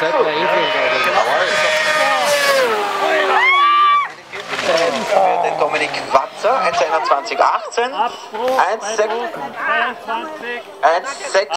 sollten wir hinkriegen. Für den Dominik Watzer, 1,21,18, 1,6.